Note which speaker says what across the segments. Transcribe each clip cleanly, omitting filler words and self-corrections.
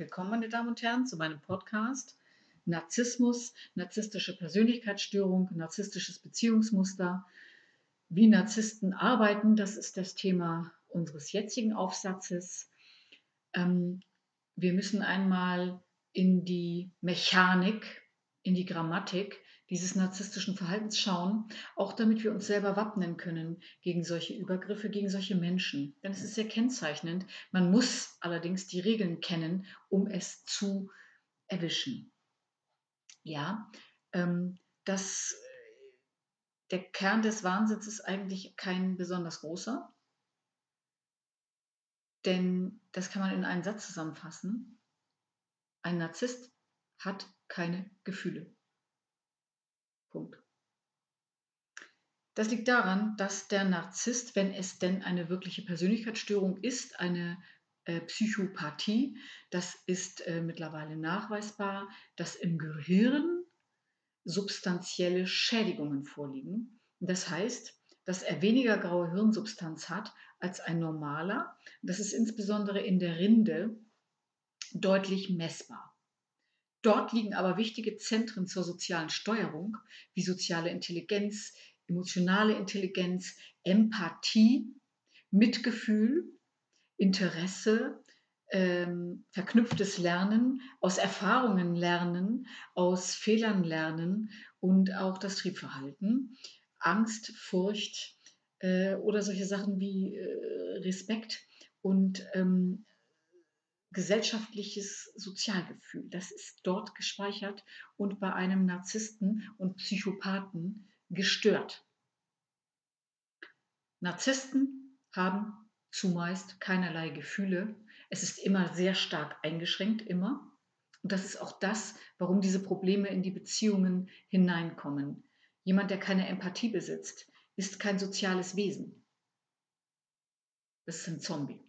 Speaker 1: Willkommen, meine Damen und Herren, zu meinem Podcast Narzissmus, narzisstische Persönlichkeitsstörung, narzisstisches Beziehungsmuster, wie Narzissten arbeiten. Das ist das Thema unseres jetzigen Aufsatzes. Ähm, Wir müssen einmal in die Mechanik, in die Grammatik dieses narzisstischen Verhaltens schauen, auch damit wir uns selber wappnen können gegen solche Übergriffe, gegen solche Menschen. Denn es ist sehr kennzeichnend. Man muss allerdings die Regeln kennen, um es zu erwischen. Ja, das, der Kern des Wahnsinns ist eigentlich kein besonders großer, denn das kann man in einen Satz zusammenfassen. Ein Narzisst hat keine Gefühle. Punkt. Das liegt daran, dass der Narzisst, wenn es denn eine wirkliche Persönlichkeitsstörung ist, eine Psychopathie, das ist mittlerweile nachweisbar, dass im Gehirn substanzielle Schädigungen vorliegen. Das heißt, dass er weniger graue Hirnsubstanz hat als ein normaler. Das ist insbesondere in der Rinde deutlich messbar. Dort liegen aber wichtige Zentren zur sozialen Steuerung, wie soziale Intelligenz, emotionale Intelligenz, Empathie, Mitgefühl, Interesse, verknüpftes Lernen, aus Erfahrungen lernen, aus Fehlern lernen und auch das Triebverhalten, Angst, Furcht oder solche Sachen wie Respekt und gesellschaftliches Sozialgefühl. Das ist dort gespeichert und bei einem Narzissten und Psychopathen gestört. Narzissten haben zumeist keinerlei Gefühle. Es ist immer sehr stark eingeschränkt, immer. Und das ist auch das, warum diese Probleme in die Beziehungen hineinkommen. Jemand, der keine Empathie besitzt, ist kein soziales Wesen. Das ist ein Zombie.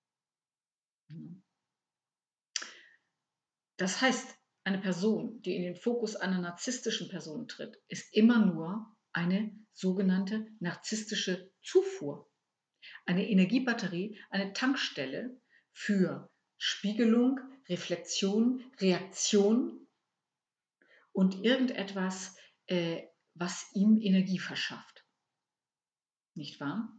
Speaker 1: Das heißt, eine Person, die in den Fokus einer narzisstischen Person tritt, ist immer nur eine sogenannte narzisstische Zufuhr. Eine Energiebatterie, eine Tankstelle für Spiegelung, Reflexion, Reaktion und irgendetwas, was ihm Energie verschafft. Nicht wahr?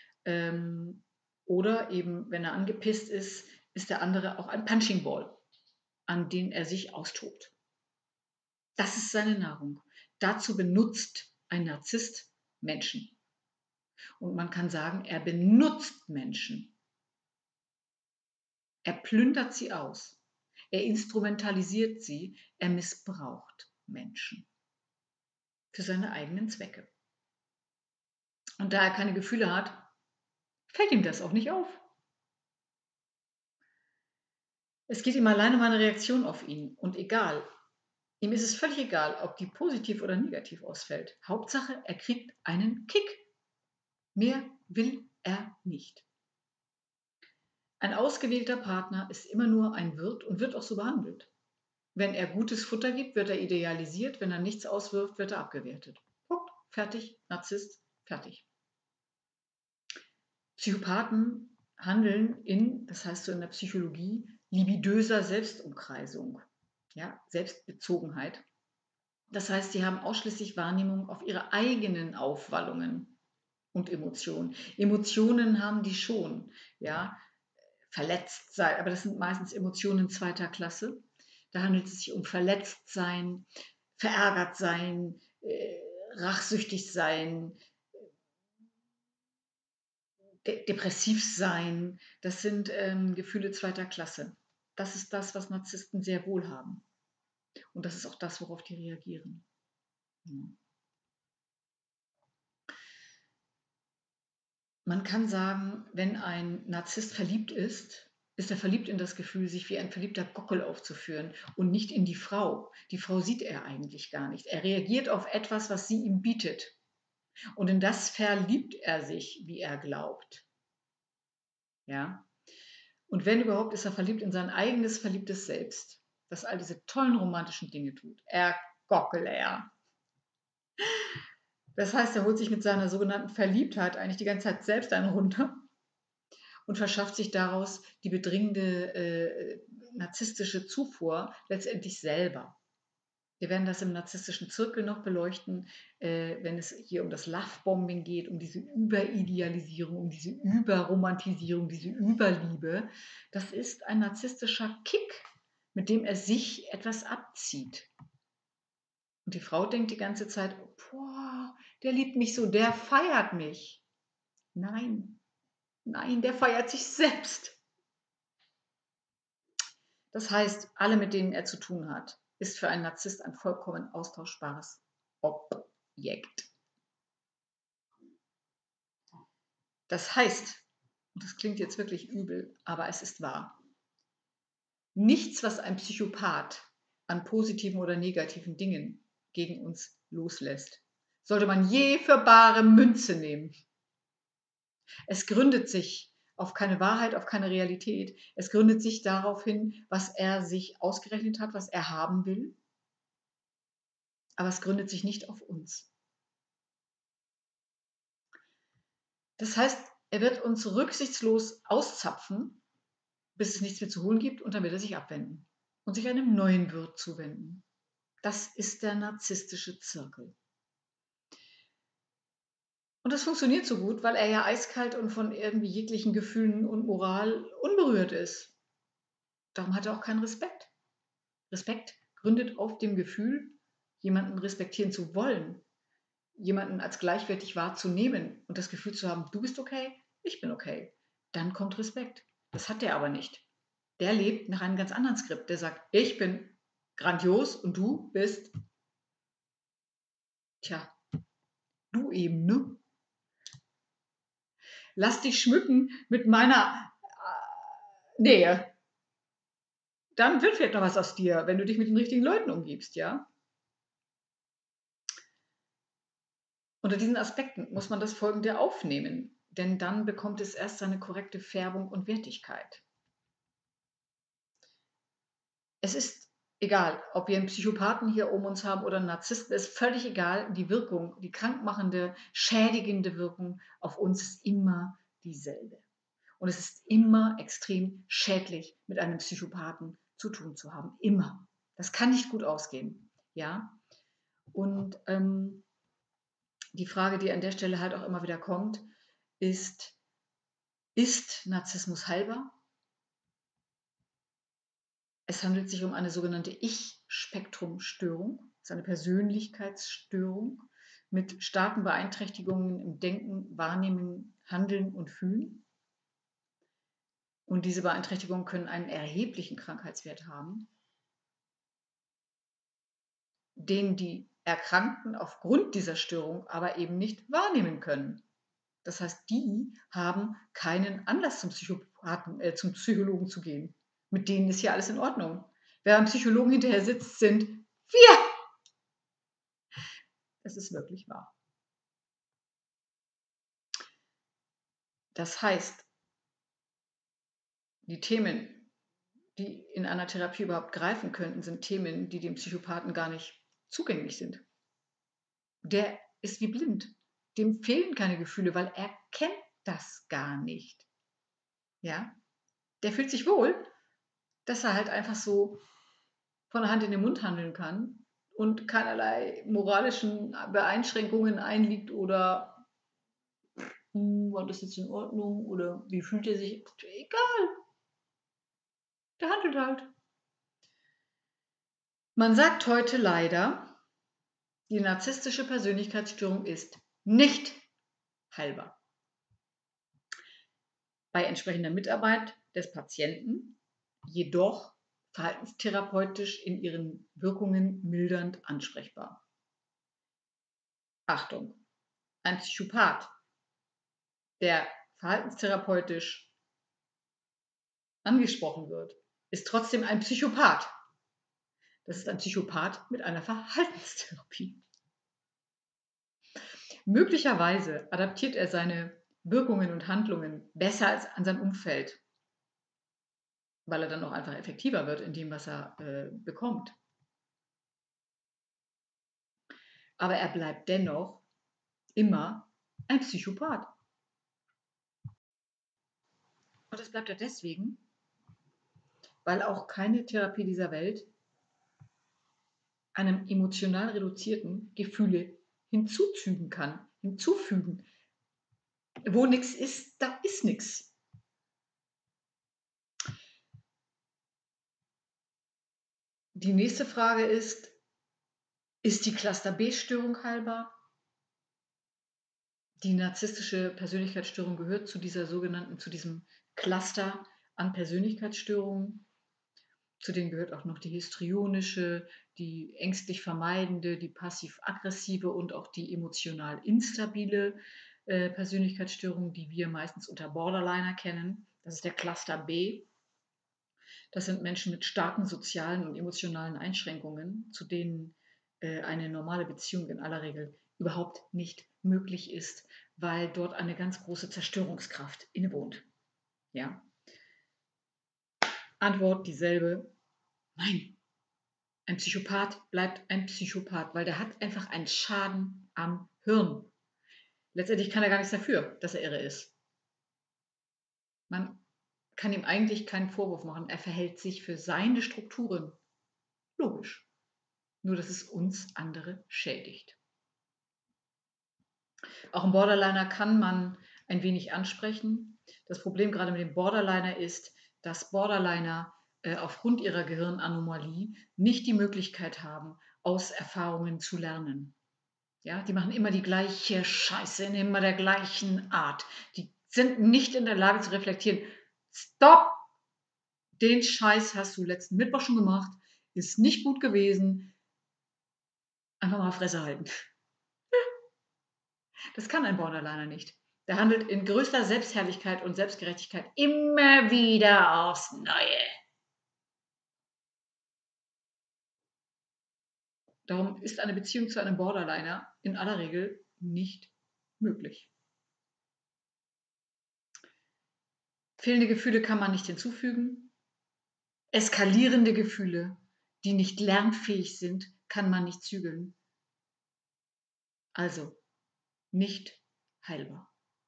Speaker 1: Oder eben, wenn er angepisst ist der andere auch ein Punching Ball, an den er sich austobt. Das ist seine Nahrung. Dazu benutzt ein Narzisst Menschen. Und man kann sagen, er benutzt Menschen. Er plündert sie aus. Er instrumentalisiert sie. Er missbraucht Menschen für seine eigenen Zwecke. Und da er keine Gefühle hat, fällt ihm das auch nicht auf. Es geht ihm allein um eine Reaktion auf ihn. Und egal, ihm ist es völlig egal, ob die positiv oder negativ ausfällt. Hauptsache, er kriegt einen Kick. Mehr will er nicht. Ein ausgewählter Partner ist immer nur ein Wirt und wird auch so behandelt. Wenn er gutes Futter gibt, wird er idealisiert. Wenn er nichts auswirft, wird er abgewertet. Punkt. Fertig. Narzisst. Fertig. Psychopathen handeln das heißt so in der Psychologie, libidöser Selbstumkreisung. Ja, Selbstbezogenheit. Das heißt, sie haben ausschließlich Wahrnehmung auf ihre eigenen Aufwallungen und Emotionen. Emotionen haben die schon. Ja, verletzt sein, aber das sind meistens Emotionen zweiter Klasse. Da handelt es sich um verletzt sein, verärgert sein, rachsüchtig sein, depressiv sein. Das sind Gefühle zweiter Klasse. Das ist das, was Narzissten sehr wohl haben. Und das ist auch das, worauf die reagieren. Ja. Man kann sagen, wenn ein Narzisst verliebt ist er verliebt in das Gefühl, sich wie ein verliebter Gockel aufzuführen und nicht in die Frau. Die Frau sieht er eigentlich gar nicht. Er reagiert auf etwas, was sie ihm bietet. Und in das verliebt er sich, wie er glaubt. Ja? Und wenn überhaupt, ist er verliebt in sein eigenes verliebtes Selbst, das all diese tollen romantischen Dinge tut. Er Gockel, er. Das heißt, er holt sich mit seiner sogenannten Verliebtheit eigentlich die ganze Zeit selbst einen runter und verschafft sich daraus die bedringende narzisstische Zufuhr letztendlich selber. Wir werden das im narzisstischen Zirkel noch beleuchten, wenn es hier um das Lovebombing geht, um diese Überidealisierung, um diese Überromantisierung, diese Überliebe. Das ist ein narzisstischer Kick, mit dem er sich etwas abzieht. Und die Frau denkt die ganze Zeit, boah, der liebt mich so, der feiert mich. Nein, nein, der feiert sich selbst. Das heißt, alle, mit denen er zu tun hat, ist für einen Narzisst ein vollkommen austauschbares Objekt. Das heißt, und das klingt jetzt wirklich übel, aber es ist wahr, nichts, was ein Psychopath an positiven oder negativen Dingen gegen uns loslässt, sollte man je für bare Münze nehmen. Es gründet sich auf keine Wahrheit, auf keine Realität. Es gründet sich darauf hin, was er sich ausgerechnet hat, was er haben will. Aber es gründet sich nicht auf uns. Das heißt, er wird uns rücksichtslos auszapfen, bis es nichts mehr zu holen gibt, und dann wird er sich abwenden und sich einem neuen Wirt zuwenden. Das ist der narzisstische Zirkel. Und das funktioniert so gut, weil er ja eiskalt und von irgendwie jeglichen Gefühlen und Moral unberührt ist. Darum hat er auch keinen Respekt. Respekt gründet auf dem Gefühl, jemanden respektieren zu wollen, jemanden als gleichwertig wahrzunehmen und das Gefühl zu haben, du bist okay, ich bin okay. Dann kommt Respekt. Das hat der aber nicht. Der lebt nach einem ganz anderen Skript. Der sagt, ich bin grandios und du bist, tja, du eben, ne? Lass dich schmücken mit meiner Nähe. Dann wird vielleicht noch was aus dir, wenn du dich mit den richtigen Leuten umgibst, ja? Unter diesen Aspekten muss man das Folgende aufnehmen, denn dann bekommt es erst seine korrekte Färbung und Wertigkeit. Es ist egal, ob wir einen Psychopathen hier um uns haben oder einen Narzissten, es ist völlig egal, die Wirkung, die krankmachende, schädigende Wirkung auf uns ist immer dieselbe. Und es ist immer extrem schädlich, mit einem Psychopathen zu tun zu haben. Immer. Das kann nicht gut ausgehen. Ja? Und die Frage, die an der Stelle halt auch immer wieder kommt, ist Narzissmus heilbar? Es handelt sich um eine sogenannte Ich-Spektrum-Störung. Das ist eine Persönlichkeitsstörung mit starken Beeinträchtigungen im Denken, Wahrnehmen, Handeln und Fühlen. Und diese Beeinträchtigungen können einen erheblichen Krankheitswert haben, den die Erkrankten aufgrund dieser Störung aber eben nicht wahrnehmen können. Das heißt, die haben keinen Anlass zum Psychologen zu gehen. Mit denen ist hier alles in Ordnung. Wer am Psychologen hinterher sitzt, sind wir. Es ist wirklich wahr. Das heißt, die Themen, die in einer Therapie überhaupt greifen könnten, sind Themen, die dem Psychopathen gar nicht zugänglich sind. Der ist wie blind. Dem fehlen keine Gefühle, weil er kennt das gar nicht. Ja? Der fühlt sich wohl, dass er halt einfach so von der Hand in den Mund handeln kann und keinerlei moralischen Beeinschränkungen einliegt oder war das jetzt in Ordnung oder wie fühlt er sich? Egal, der handelt halt. Man sagt heute leider, die narzisstische Persönlichkeitsstörung ist nicht heilbar. Bei entsprechender Mitarbeit des Patienten jedoch verhaltenstherapeutisch in ihren Wirkungen mildernd ansprechbar. Achtung, ein Psychopath, der verhaltenstherapeutisch angesprochen wird, ist trotzdem ein Psychopath. Das ist ein Psychopath mit einer Verhaltenstherapie. Möglicherweise adaptiert er seine Wirkungen und Handlungen besser als an sein Umfeld, weil er dann auch einfach effektiver wird in dem, was er bekommt. Aber er bleibt dennoch immer ein Psychopath. Und das bleibt er deswegen, weil auch keine Therapie dieser Welt einem emotional reduzierten Gefühle hinzufügen. Wo nichts ist, da ist nichts. Die nächste Frage ist die Cluster-B-Störung heilbar? Die narzisstische Persönlichkeitsstörung gehört zu diesem Cluster an Persönlichkeitsstörungen. Zu denen gehört auch noch die histrionische, die ängstlich vermeidende, die passiv-aggressive und auch die emotional instabile Persönlichkeitsstörung, die wir meistens unter Borderliner kennen. Das ist der Cluster B. Das sind Menschen mit starken sozialen und emotionalen Einschränkungen, zu denen eine normale Beziehung in aller Regel überhaupt nicht möglich ist, weil dort eine ganz große Zerstörungskraft innewohnt. Ja? Antwort dieselbe: Nein, ein Psychopath bleibt ein Psychopath, weil der hat einfach einen Schaden am Hirn. Letztendlich kann er gar nichts dafür, dass er irre ist. Man kann ihm eigentlich keinen Vorwurf machen. Er verhält sich für seine Strukturen logisch. Nur, dass es uns andere schädigt. Auch einen Borderliner kann man ein wenig ansprechen. Das Problem gerade mit dem Borderliner ist, dass Borderliner aufgrund ihrer Gehirnanomalie nicht die Möglichkeit haben, aus Erfahrungen zu lernen. Ja, die machen immer die gleiche Scheiße in immer der gleichen Art. Die sind nicht in der Lage zu reflektieren. Stopp! Den Scheiß hast du letzten Mittwoch schon gemacht, ist nicht gut gewesen. Einfach mal Fresse halten. Das kann ein Borderliner nicht. Der handelt in größter Selbstherrlichkeit und Selbstgerechtigkeit immer wieder aufs Neue. Darum ist eine Beziehung zu einem Borderliner in aller Regel nicht möglich. Fehlende Gefühle kann man nicht hinzufügen. Eskalierende Gefühle, die nicht lernfähig sind, kann man nicht zügeln. Also nicht heilbar.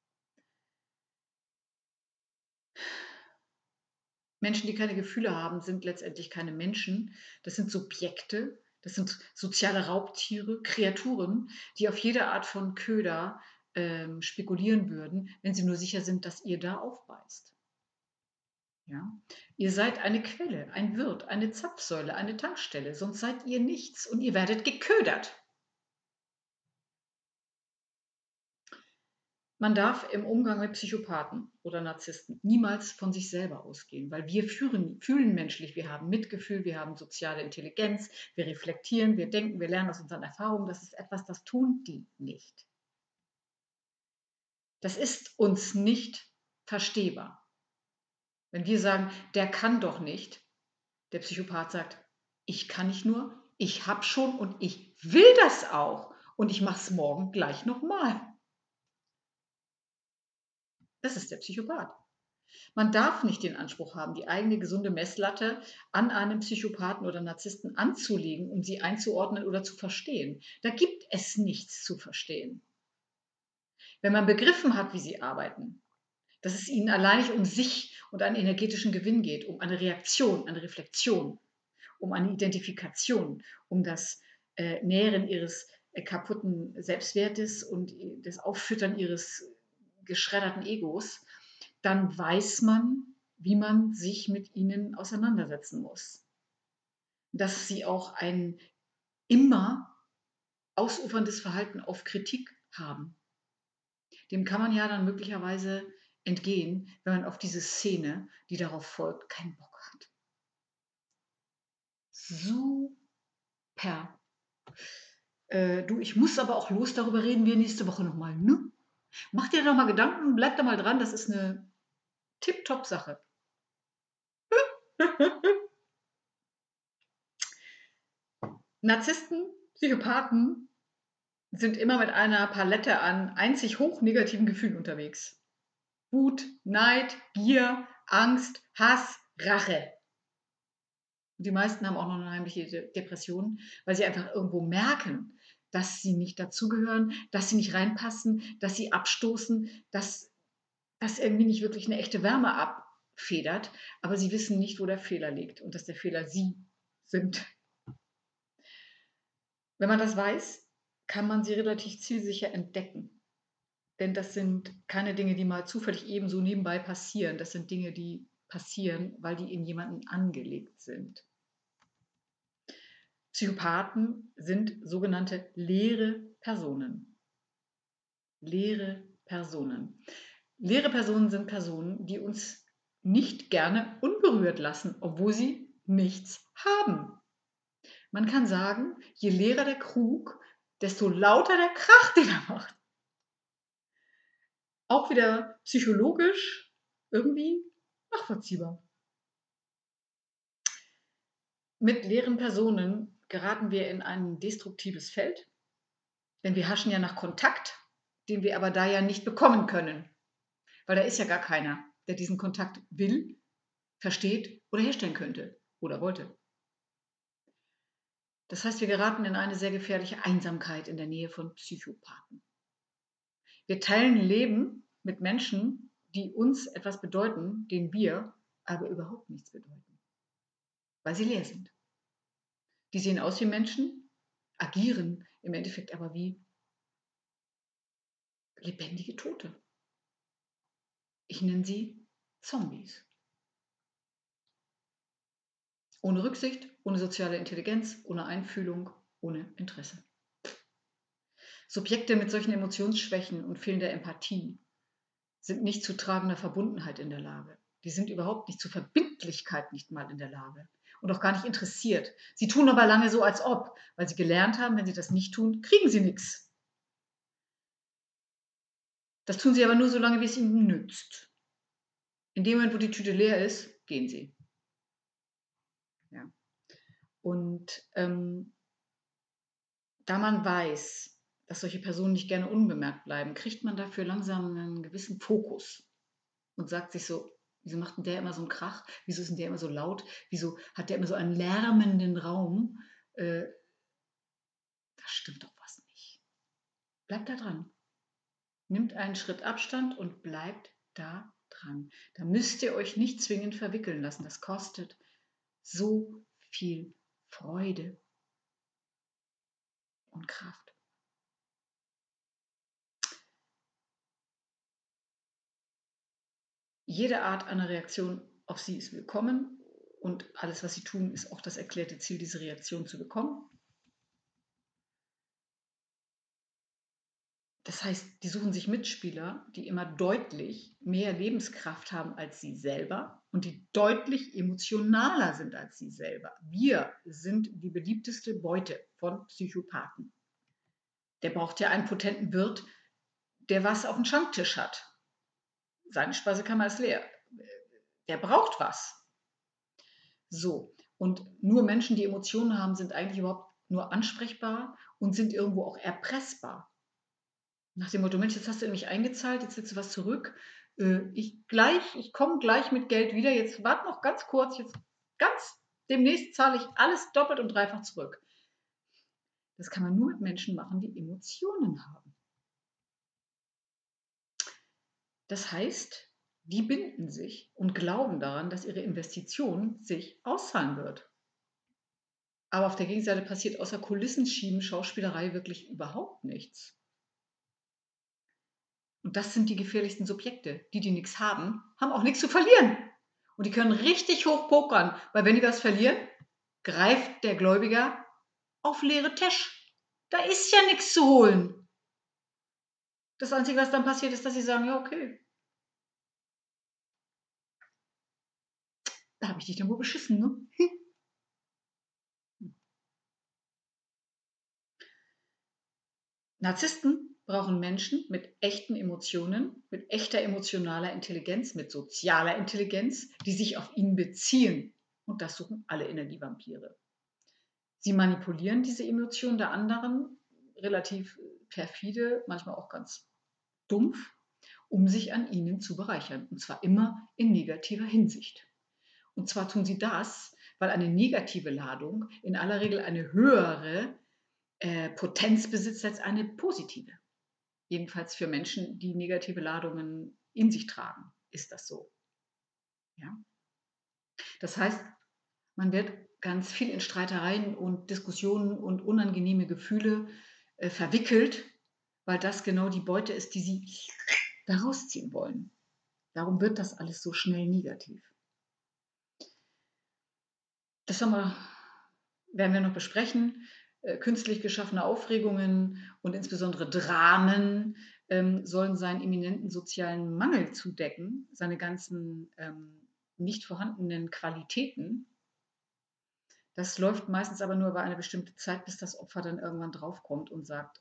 Speaker 1: Menschen, die keine Gefühle haben, sind letztendlich keine Menschen. Das sind Subjekte, das sind soziale Raubtiere, Kreaturen, die auf jede Art von Köder spekulieren würden, wenn sie nur sicher sind, dass ihr da aufbeißt. Ja? Ihr seid eine Quelle, ein Wirt, eine Zapfsäule, eine Tankstelle, sonst seid ihr nichts und ihr werdet geködert. Man darf im Umgang mit Psychopathen oder Narzissten niemals von sich selber ausgehen, weil wir fühlen menschlich, wir haben Mitgefühl, wir haben soziale Intelligenz, wir reflektieren, wir denken, wir lernen aus unseren Erfahrungen. Das ist etwas, das tun die nicht. Das ist uns nicht verstehbar. Wenn wir sagen, der kann doch nicht, der Psychopath sagt, ich kann nicht nur, ich habe schon und ich will das auch und ich mache es morgen gleich nochmal. Das ist der Psychopath. Man darf nicht den Anspruch haben, die eigene gesunde Messlatte an einem Psychopathen oder Narzissten anzulegen, um sie einzuordnen oder zu verstehen. Da gibt es nichts zu verstehen. Wenn man begriffen hat, wie sie arbeiten, dass es ihnen alleinig um sich und einen energetischen Gewinn geht, um eine Reaktion, eine Reflexion, um eine Identifikation, um das Nähren ihres kaputten Selbstwertes und das Auffüttern ihres geschredderten Egos, dann weiß man, wie man sich mit ihnen auseinandersetzen muss. Dass sie auch ein immer ausuferndes Verhalten auf Kritik haben. Dem kann man ja dann möglicherweise entgehen, wenn man auf diese Szene, die darauf folgt, keinen Bock hat. Super. Du, ich muss aber auch los, darüber reden wir nächste Woche nochmal. Ne? Mach dir doch mal Gedanken, bleib da mal dran, das ist eine Tip-Top-Sache. Narzissten, Psychopathen sind immer mit einer Palette an einzig hoch negativen Gefühlen unterwegs. Wut, Neid, Gier, Angst, Hass, Rache. Und die meisten haben auch noch eine heimliche Depression, weil sie einfach irgendwo merken, dass sie nicht dazugehören, dass sie nicht reinpassen, dass sie abstoßen, dass irgendwie nicht wirklich eine echte Wärme federt, aber sie wissen nicht, wo der Fehler liegt und dass der Fehler sie sind. Wenn man das weiß, kann man sie relativ zielsicher entdecken. Denn das sind keine Dinge, die mal zufällig eben so nebenbei passieren. Das sind Dinge, die passieren, weil die in jemanden angelegt sind. Psychopathen sind sogenannte leere Personen. Leere Personen. Leere Personen sind Personen, die uns nicht gerne unberührt lassen, obwohl sie nichts haben. Man kann sagen, je leerer der Krug, desto lauter der Krach, den er macht. Auch wieder psychologisch irgendwie nachvollziehbar. Mit leeren Personen geraten wir in ein destruktives Feld, denn wir haschen ja nach Kontakt, den wir aber da ja nicht bekommen können, weil da ist ja gar keiner, der diesen Kontakt will, versteht oder herstellen könnte oder wollte. Das heißt, wir geraten in eine sehr gefährliche Einsamkeit in der Nähe von Psychopathen. Wir teilen Leben mit Menschen, die uns etwas bedeuten, denen wir aber überhaupt nichts bedeuten, weil sie leer sind. Die sehen aus wie Menschen, agieren im Endeffekt aber wie lebendige Tote. Ich nenne sie Zombies. Ohne Rücksicht, ohne soziale Intelligenz, ohne Einfühlung, ohne Interesse. Subjekte mit solchen Emotionsschwächen und fehlender Empathie sind nicht zu tragender Verbundenheit in der Lage. Die sind überhaupt nicht zu Verbindlichkeit nicht mal in der Lage und auch gar nicht interessiert. Sie tun aber lange so, als ob, weil sie gelernt haben, wenn sie das nicht tun, kriegen sie nichts. Das tun sie aber nur so lange, wie es ihnen nützt. In dem Moment, wo die Tüte leer ist, gehen sie. Ja. Und da man weiß, dass solche Personen nicht gerne unbemerkt bleiben, kriegt man dafür langsam einen gewissen Fokus und sagt sich so, wieso macht denn der immer so einen Krach? Wieso ist denn der immer so laut? Wieso hat der immer so einen lärmenden Raum? Da stimmt doch was nicht. Bleibt da dran. Nimmt einen Schritt Abstand und bleibt da dran. Da müsst ihr euch nicht zwingend verwickeln lassen. Das kostet so viel Freude und Kraft. Jede Art einer Reaktion auf sie ist willkommen und alles, was sie tun, ist auch das erklärte Ziel, diese Reaktion zu bekommen. Das heißt, die suchen sich Mitspieler, die immer deutlich mehr Lebenskraft haben als sie selber und die deutlich emotionaler sind als sie selber. Wir sind die beliebteste Beute von Psychopathen. Der braucht ja einen potenten Wirt, der was auf dem Schranktisch hat. Seine Speisekammer ist leer. Der braucht was. So, und nur Menschen, die Emotionen haben, sind eigentlich überhaupt nur ansprechbar und sind irgendwo auch erpressbar. Nach dem Motto: „Mensch, jetzt hast du in mich eingezahlt, jetzt willst du was zurück. Ich komme gleich mit Geld wieder. Jetzt warte noch ganz kurz, jetzt ganz demnächst zahle ich alles doppelt und dreifach zurück.“ Das kann man nur mit Menschen machen, die Emotionen haben. Das heißt, die binden sich und glauben daran, dass ihre Investition sich auszahlen wird. Aber auf der Gegenseite passiert außer Kulissenschieben, Schauspielerei wirklich überhaupt nichts. Und das sind die gefährlichsten Subjekte. Die nichts haben, haben auch nichts zu verlieren. Und die können richtig hoch pokern, weil wenn die was verlieren, greift der Gläubiger auf leere Tasch. Da ist ja nichts zu holen. Das Einzige, was dann passiert, ist, dass sie sagen, ja, okay, da habe ich dich dann wohl beschissen, ne? Narzissten brauchen Menschen mit echten Emotionen, mit echter emotionaler Intelligenz, mit sozialer Intelligenz, die sich auf ihn beziehen. Und das suchen alle Energievampire. Sie manipulieren diese Emotionen der anderen relativ perfide, manchmal auch ganz dumpf, um sich an ihnen zu bereichern. Und zwar immer in negativer Hinsicht. Und zwar tun sie das, weil eine negative Ladung in aller Regel eine höhere Potenz besitzt als eine positive. Jedenfalls für Menschen, die negative Ladungen in sich tragen, ist das so. Ja? Das heißt, man wird ganz viel in Streitereien und Diskussionen und unangenehme Gefühle verwickelt, weil das genau die Beute ist, die sie da rausziehen wollen. Darum wird das alles so schnell negativ. Das werden wir noch besprechen. Künstlich geschaffene Aufregungen und insbesondere Dramen sollen seinen eminenten sozialen Mangel zudecken, seine ganzen nicht vorhandenen Qualitäten. Das läuft meistens aber nur über eine bestimmte Zeit, bis das Opfer dann irgendwann draufkommt und sagt,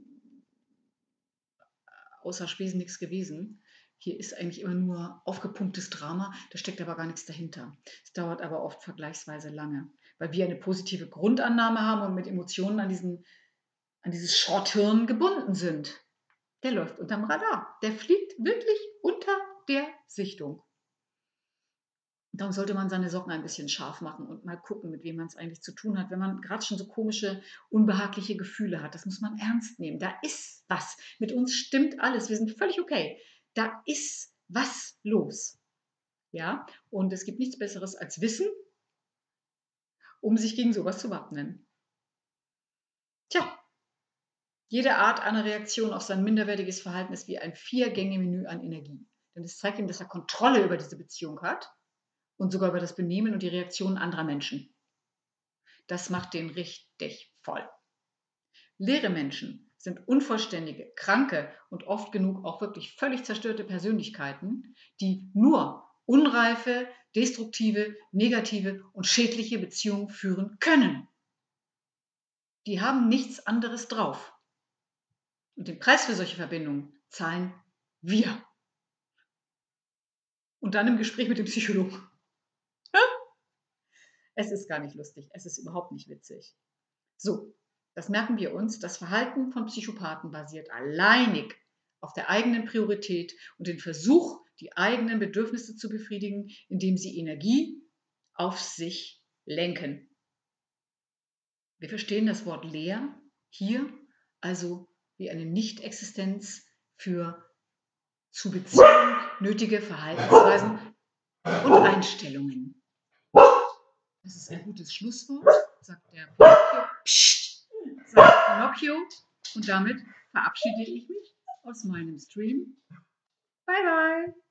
Speaker 1: außer Spesen nichts gewesen. Hier ist eigentlich immer nur aufgepumptes Drama, da steckt aber gar nichts dahinter. Es dauert aber oft vergleichsweise lange, weil wir eine positive Grundannahme haben und mit Emotionen an dieses Schrotthirn gebunden sind. Der läuft unterm Radar. Der fliegt wirklich unter der Sichtung. Darum sollte man seine Socken ein bisschen scharf machen und mal gucken, mit wem man es eigentlich zu tun hat, wenn man gerade schon so komische, unbehagliche Gefühle hat. Das muss man ernst nehmen. Da ist was. Mit uns stimmt alles. Wir sind völlig okay. Da ist was los. Ja? Und es gibt nichts Besseres als Wissen, um sich gegen sowas zu wappnen. Tja, jede Art einer Reaktion auf sein minderwertiges Verhalten ist wie ein 4-Gänge-Menü an Energie. Denn es zeigt ihm, dass er Kontrolle über diese Beziehung hat und sogar über das Benehmen und die Reaktionen anderer Menschen. Das macht den richtig voll. Leere Menschen sind unvollständige, kranke und oft genug auch wirklich völlig zerstörte Persönlichkeiten, die nur unreife, destruktive, negative und schädliche Beziehungen führen können. Die haben nichts anderes drauf. Und den Preis für solche Verbindungen zahlen wir. Und dann im Gespräch mit dem Psychologen. Es ist gar nicht lustig, es ist überhaupt nicht witzig. So, das merken wir uns. Das Verhalten von Psychopathen basiert alleinig auf der eigenen Priorität und den Versuch, die eigenen Bedürfnisse zu befriedigen, indem sie Energie auf sich lenken. Wir verstehen das Wort leer hier also wie eine Nichtexistenz für zu Beziehungen nötige Verhaltensweisen und Einstellungen. Das ist ein gutes Schlusswort, sagt der Pinocchio. Psst, sagt Pinocchio. Und damit verabschiede ich mich aus meinem Stream. Bye, bye.